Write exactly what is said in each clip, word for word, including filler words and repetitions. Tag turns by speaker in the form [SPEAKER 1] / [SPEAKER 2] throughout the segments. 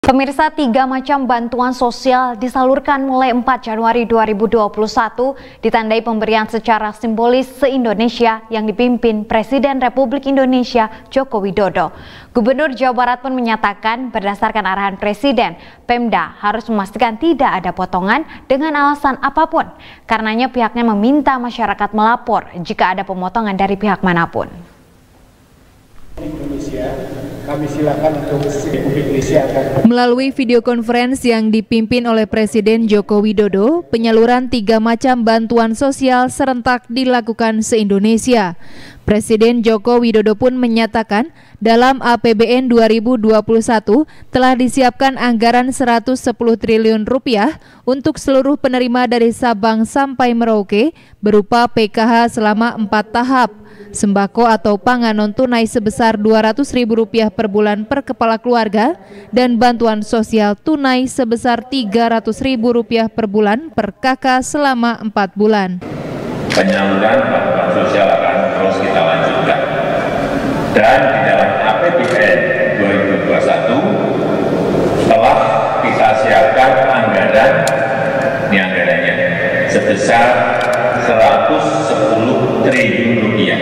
[SPEAKER 1] Pemirsa, tiga macam bantuan sosial disalurkan mulai empat Januari dua ribu dua puluh satu, ditandai pemberian secara simbolis se-Indonesia yang dipimpin Presiden Republik Indonesia Joko Widodo. Gubernur Jawa Barat pun menyatakan berdasarkan arahan Presiden, Pemda harus memastikan tidak ada potongan dengan alasan apapun. Karenanya pihaknya meminta masyarakat melapor jika ada pemotongan dari pihak manapun.
[SPEAKER 2] Indonesia, kami silakan untuk Republik Indonesia akan.
[SPEAKER 3] Melalui video konferensi yang dipimpin oleh Presiden Joko Widodo, penyaluran tiga macam bantuan sosial serentak dilakukan se-Indonesia. Presiden Joko Widodo pun menyatakan dalam A P B N dua ribu dua puluh satu telah disiapkan anggaran seratus sepuluh triliun rupiah untuk seluruh penerima dari Sabang sampai Merauke berupa P K H selama empat tahap, sembako atau pangan non tunai sebesar dua ratus ribu rupiah per bulan per kepala keluarga, dan bantuan sosial tunai sebesar tiga ratus ribu rupiah per bulan per kakak selama empat bulan.
[SPEAKER 4] Penyaluran bantuan sosial akan terus kita lanjutkan, dan di dalam A P B N dua ribu dua puluh satu telah kita siapkan anggaran, ini anggarannya sebesar seratus sepuluh triliun rupiah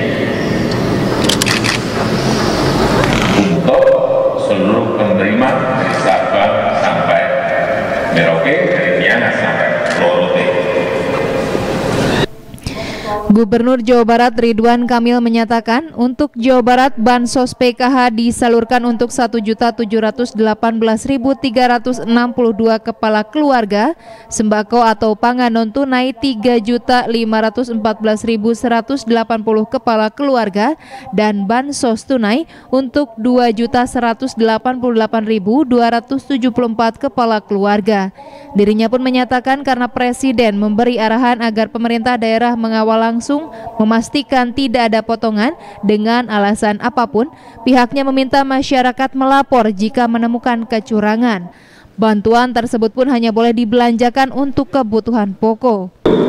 [SPEAKER 4] untuk seluruh penerima dari Sabang sampai Merauke, dari Miangas sampai Lorote.
[SPEAKER 3] Gubernur Jawa Barat Ridwan Kamil menyatakan untuk Jawa Barat bansos P K H disalurkan untuk satu juta tujuh ratus delapan belas ribu tiga ratus enam puluh dua kepala keluarga, sembako atau pangan non tunai tiga juta lima ratus empat belas ribu seratus delapan puluh kepala keluarga, dan bansos tunai untuk dua juta seratus delapan puluh delapan ribu dua ratus tujuh puluh empat kepala keluarga. Dirinya pun menyatakan karena Presiden memberi arahan agar pemerintah daerah mengawal langsung memastikan tidak ada potongan dengan alasan apapun, pihaknya meminta masyarakat melapor jika menemukan kecurangan. Bantuan tersebut pun hanya boleh dibelanjakan untuk kebutuhan pokok.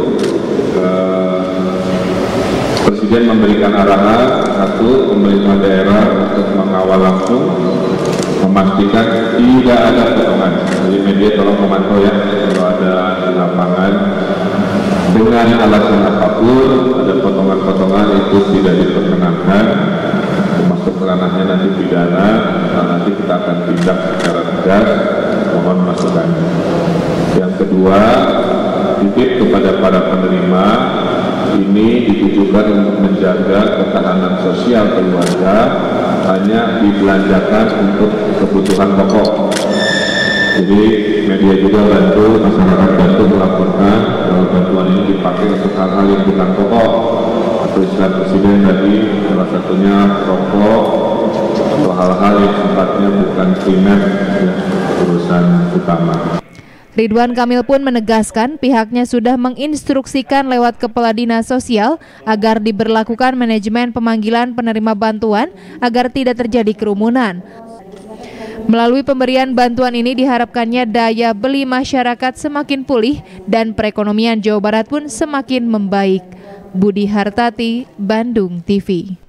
[SPEAKER 5] Presiden memberikan arahan satu, pemerintah daerah untuk mengawal langsung, memastikan tidak ada potongan. Jadi media tolong memantau ya, kalau ada di lapangan dengan alasan apapun ada potongan-potongan itu tidak diperkenankan, termasuk ranahnya nanti pidana. Nah, nanti kita akan tindak secara tegas, mohon masukan. Yang kedua, titip kepada para penerima, ini ditujukan untuk menjaga ketahanan sosial keluarga, hanya dibelanjakan untuk kebutuhan pokok. Jadi media juga bantu, masyarakat bantu melaporkan kalau bantuan ini dipakai untuk hal-hal yang bukan pokok. Atau istilah Presiden tadi salah satunya rokok atau hal-hal yang sifatnya bukan primer, ya, urusan utama.
[SPEAKER 3] Ridwan Kamil pun menegaskan pihaknya sudah menginstruksikan lewat Kepala Dinas Sosial agar diberlakukan manajemen pemanggilan penerima bantuan agar tidak terjadi kerumunan. Melalui pemberian bantuan ini diharapkannya daya beli masyarakat semakin pulih dan perekonomian Jawa Barat pun semakin membaik. Budi Hartati, Bandung T V.